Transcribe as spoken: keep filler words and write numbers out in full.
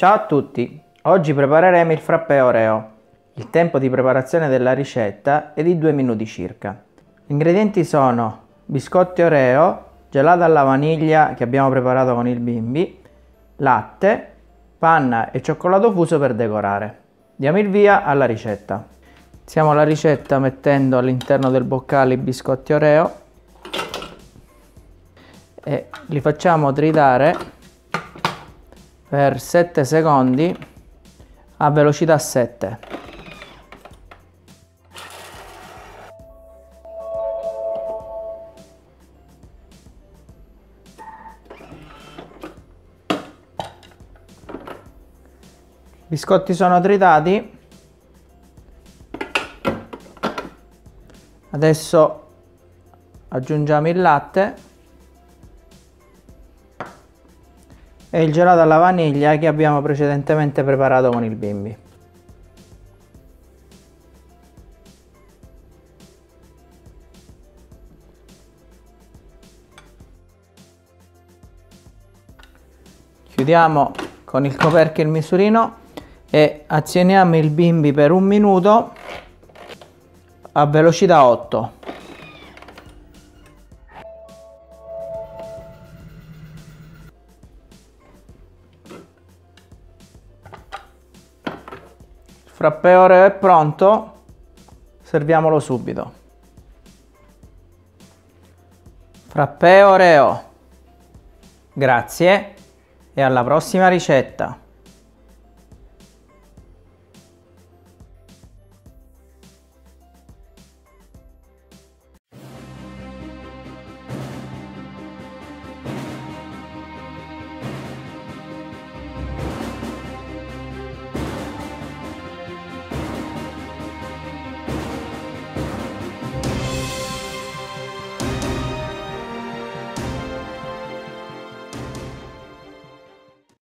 Ciao a tutti, oggi prepareremo il frappè Oreo. Il tempo di preparazione della ricetta è di due minuti circa. Gli ingredienti sono biscotti Oreo, gelato alla vaniglia che abbiamo preparato con il bimbi, latte, panna e cioccolato fuso per decorare. Diamo il via alla ricetta. Iniziamo la ricetta mettendo all'interno del boccale i biscotti Oreo e li facciamo tritare per sette secondi a velocità sette. I biscotti sono tritati. Adesso aggiungiamo il latte e il gelato alla vaniglia che abbiamo precedentemente preparato con il bimbi. Chiudiamo con il coperchio il misurino e azioniamo il bimbi per un minuto a velocità otto. Il frappè Oreo è pronto, serviamolo subito. Frappè Oreo. Grazie e alla prossima ricetta.